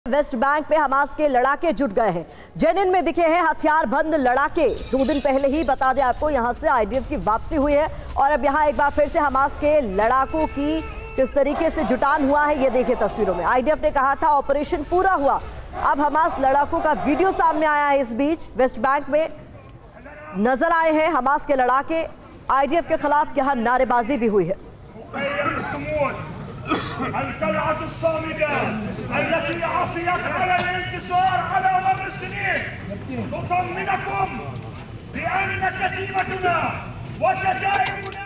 Waste Bank में Hamas के लड़ाके जुट गए हैं। जेनिन में दिखे हैं हथियारबंद लड़ाके। 2 दिन पहले ही बता दें आपको, यहां से आईडीएफ की वापसी हुई है और अब यहां एक बार फिर से हमास के लड़ाकों की किस तरीके से जुटान हुआ है ये देखिए तस्वीरों में। आईडीएफ ने कहा था ऑपरेशन पूरा हुआ, अब हमास लड़ाकों का वीडियो सामने आया है। इस बीच वेस्ट बैंक में नजर आए हैं हमास के लड़ाके। आईडीएफ के खिलाफ यहां नारेबाजी भी हुई है। القلعة الصامدة التي عصيت على الانتصار على مر السنين نطمنكم بأن كتيبتنا وكتائبنا।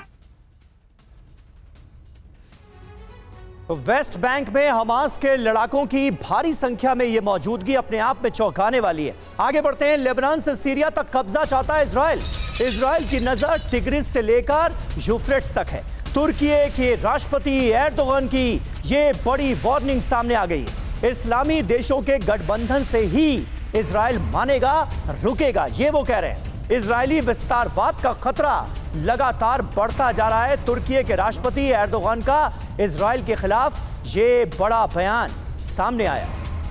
वेस्ट बैंक में हमास के लड़ाकों की भारी संख्या में यह मौजूदगी अपने आप में चौंकाने वाली है। आगे बढ़ते हैं। लेबनान से सीरिया तक कब्जा चाहता है इजराइल की नजर टिग्रिस से लेकर यूफ्रेट्स तक है। तुर्की के राष्ट्रपति एर्दोगन की ये बड़ी वार्निंग सामने आ गई है। इस्लामी देशों के गठबंधन से ही इजराइल मानेगा, रुकेगा, ये वो कह रहे हैं। इजरायली विस्तारवाद का खतरा लगातार बढ़ता जा रहा है। तुर्की के राष्ट्रपति एर्दोगन का इजराइल के खिलाफ ये बड़ा बयान सामने आया।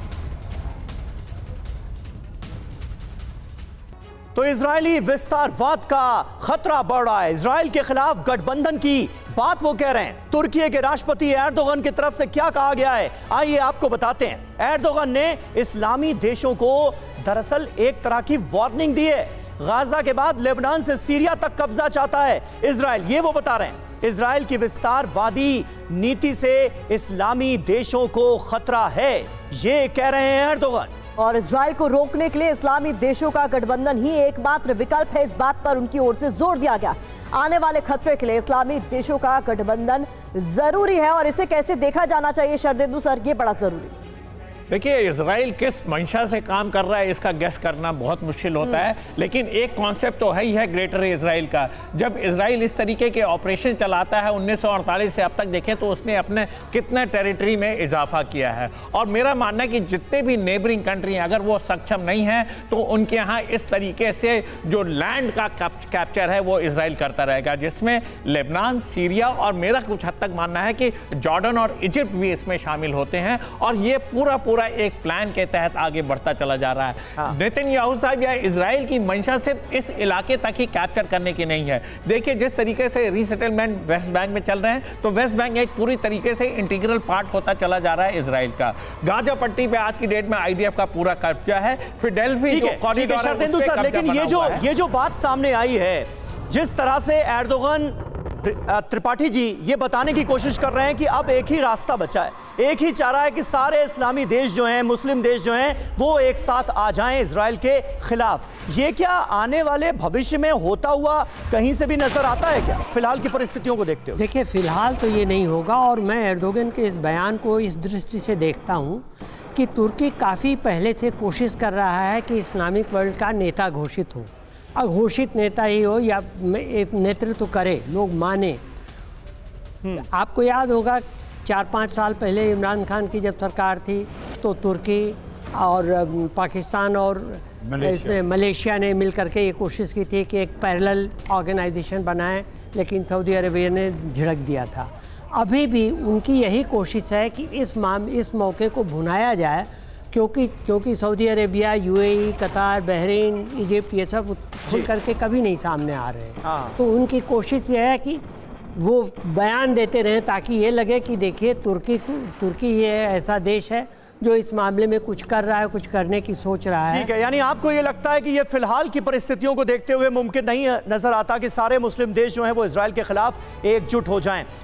तो इजरायली विस्तारवाद का खतरा बढ़ रहा है। इजराइल के खिलाफ गठबंधन की बात वो कह रहे हैं। तुर्की के राष्ट्रपति एर्दोगन की तरफ से क्या कहा गया है, आइए आपको बताते हैं। एर्दोगन ने इस्लामी देशों को दरअसल एक तरह की वार्निंग दी है। गाजा के बाद लेबनान से सीरिया तक कब्जा चाहता है इजराइल, ये वो बता रहे हैं। इजराइल की विस्तारवादी नीति से इस्लामी देशों को खतरा है, ये कह रहे हैं एर्दोगन। और इजराइल को रोकने के लिए इस्लामी देशों का गठबंधन ही एकमात्र विकल्प है, इस बात पर उनकी ओर से जोर दिया गया। आने वाले खतरे के लिए इस्लामी देशों का गठबंधन जरूरी है और इसे कैसे देखा जाना चाहिए शरदेंदु सर, ये बड़ा जरूरी है। देखिए, इजराइल किस मंशा से काम कर रहा है इसका गेस करना बहुत मुश्किल होता है, लेकिन एक कॉन्सेप्ट तो है ही है ग्रेटर इजराइल का। जब इजराइल इस तरीके के ऑपरेशन चलाता है 1948 से अब तक देखें तो उसने अपने कितने टेरिटरी में इजाफा किया है। और मेरा मानना है कि जितने भी नेबरिंग कंट्री हैं अगर वो सक्षम नहीं है तो उनके यहाँ इस तरीके से जो लैंड का कैप्चर है वो इजराइल करता रहेगा, जिसमें लेबनान, सीरिया और मेरा कुछ हद तक मानना है कि जॉर्डन और इजिप्ट भी इसमें शामिल होते हैं। और ये पूरा एक प्लान के तहत आगे बढ़ता चला जा रहा है। नेतन्याहू साहब या इजराइल की मंशा सिर्फ इस इलाके तक ही कैप्चर करने की नहीं है। देखिए, जिस तरीके से रीसेटलमेंट वेस्ट बैंक में चल रहे हैं तो वेस्ट बैंक एक पूरी तरीके से इंटीग्रल पार्ट होता चला जा रहा है इजराइल का। गाजा पट्टी पे आज की डेट में आईडीएफ का पूरा कब्जा है। फिडेल्फी जो कॉरिडोर है, लेकिन ये जो बात सामने आई है, जिस तरह से एर्दोगन त्रिपाठी जी ये बताने की कोशिश कर रहे हैं कि अब एक ही रास्ता बचा है, एक ही चारा है कि सारे इस्लामी देश जो हैं, मुस्लिम देश जो हैं, वो एक साथ आ जाएं इजराइल के खिलाफ। ये क्या आने वाले भविष्य में होता हुआ कहीं से भी नजर आता है क्या, फिलहाल की परिस्थितियों को देखते हो? देखिए, फिलहाल तो ये नहीं होगा और मैं एर्दोगन के इस बयान को इस दृष्टि से देखता हूँ कि तुर्की काफ़ी पहले से कोशिश कर रहा है कि इस्लामिक वर्ल्ड का नेता घोषित हो, घोषित नेता ही हो या एक नेतृत्व करे, लोग माने। आपको याद होगा 4-5 साल पहले इमरान खान की जब सरकार थी तो तुर्की और पाकिस्तान और मलेशिया ने मिलकर के ये कोशिश की थी कि एक पैरेलल ऑर्गेनाइजेशन बनाएं, लेकिन सऊदी अरेबिया ने झिड़क दिया था। अभी भी उनकी यही कोशिश है कि इस मौके को भुनाया जाए, क्योंकि Saudi Arabia, UAE, Qatar, Bahrain, Egypt ये सब खुल करके कभी नहीं सामने आ रहे हैं। तो उनकी कोशिश ये है कि वो बयान देते रहें ताकि ये लगे कि देखिए तुर्की ये ऐसा देश है जो इस मामले में कुछ कर रहा है, कुछ करने की सोच रहा है। ठीक है, यानी आपको ये लगता है कि ये फिलहाल की परिस्थितियों को देखते हुए मुमकिन नहीं नजर आता कि सारे मुस्लिम देश जो हैं वो इजराइल के खिलाफ एकजुट हो जाएं।